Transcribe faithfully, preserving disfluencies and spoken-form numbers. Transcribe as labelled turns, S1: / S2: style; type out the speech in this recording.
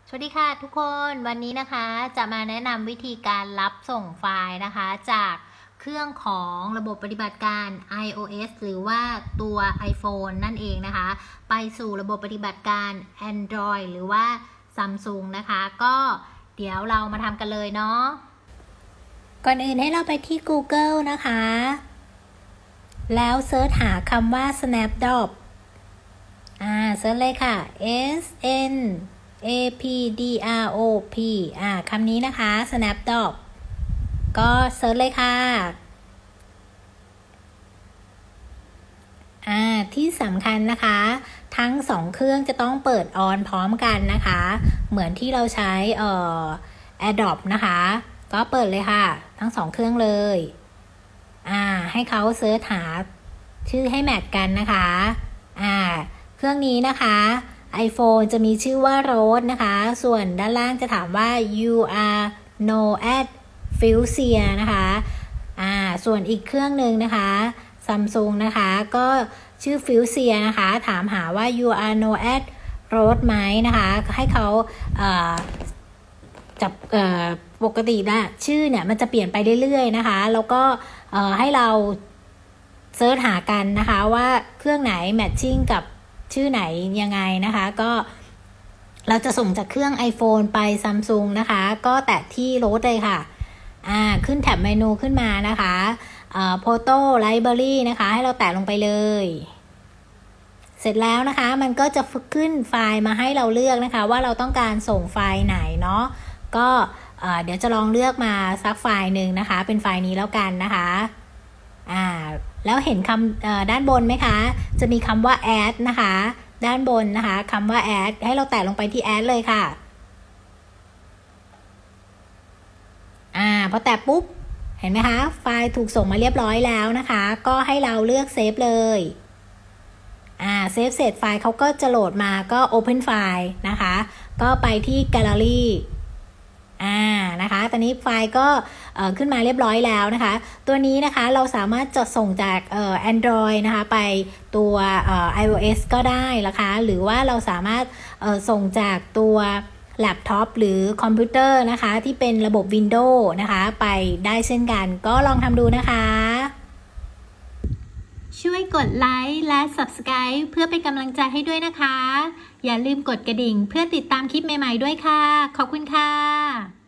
S1: สวัสดีค่ะทุกคนวันนี้นะคะจะมาแนะนำวิธีการรับส่งไฟล์นะคะจากเครื่องของระบบปฏิบัติการ iOS หรือว่าตัว iPhone นั่นเองนะคะไปสู่ระบบปฏิบัติการ Android หรือว่า Samsung นะคะก็เดี๋ยวเรามาทำกันเลยเนาะก่อนอื่นให้เราไปที่ Google นะคะแล้วเซิร์ชหาคำว่า Snapdrop อ่าเซิร์ชเลยค่ะ S N A P D R O P อ่าคำนี้นะคะ Snapdrop ก็เซิร์ชเลยค่ะอ่าที่สำคัญนะคะทั้งสองเครื่องจะต้องเปิดออนพร้อมกันนะคะเหมือนที่เราใช้เอ่อ AirDrop นะคะก็เปิดเลยค่ะทั้งสองเครื่องเลยอ่าให้เขาเซิร์ชหาชื่อให้แมทกันนะคะอ่าเครื่องนี้นะคะ iPhone จะมีชื่อว่า Rose นะคะส่วนด้านล่างจะถามว่า you are no at Fuchsia นะคะอ่าส่วนอีกเครื่องหนึ่งนะคะ Samsung นะคะก็ชื่อ Fuchsia นะคะถามหาว่า you are no at Rose ไหมนะคะให้เขาเอ่อจับเอ่อปกตินะชื่อเนี่ยมันจะเปลี่ยนไปเรื่อยๆนะคะแล้วก็เอ่อให้เราเซิร์ชหากันนะคะว่าเครื่องไหนแมทชิ่งกับชื่อไหนยังไงนะคะก็เราจะส่งจากเครื่อง iPhone ไป Samsung นะคะก็แตะที่โรสเลยค่ะอ่าขึ้นแท็บเมนูขึ้นมานะคะเอ่อ Photo Library นะคะให้เราแตะลงไปเลยเสร็จแล้วนะคะมันก็จะขึ้นไฟล์มาให้เราเลือกนะคะว่าเราต้องการส่งไฟล์ไหนเนาะก็เอ่อเดี๋ยวจะลองเลือกมาสักไฟล์หนึ่งนะคะเป็นไฟล์นี้แล้วกันนะคะอ่าแล้วเห็นคำด้านบนไหมคะจะมีคำว่า add นะคะด้านบนนะคะคำว่า add ให้เราแตะลงไปที่ add เลยค่ะอ่าพอแตะปุ๊บเห็นไหมคะไฟล์ถูกส่งมาเรียบร้อยแล้วนะคะก็ให้เราเลือกเซฟเลยอ่าเซฟเสร็จไฟล์เขาก็จะโหลดมาก็ open ไฟล์นะคะก็ไปที่ galleryอ่านะคะตอนนี้ไฟล์ก็ขึ้นมาเรียบร้อยแล้วนะคะตัวนี้นะคะเราสามารถจะส่งจากเอ่อ Android นะคะไปตัวเอ่อ iOS ก็ได้นะคะหรือว่าเราสามารถเอ่อส่งจากตัวแล็ปท็อปหรือคอมพิวเตอร์นะคะที่เป็นระบบ Windows นะคะไปได้เช่นกันก็ลองทำดูนะคะช่วยกดไลค์และ Subscribe เพื่อเป็นกำลังใจให้ด้วยนะคะอย่าลืมกดกระดิ่งเพื่อติดตามคลิปใหม่ๆด้วยค่ะขอบคุณค่ะ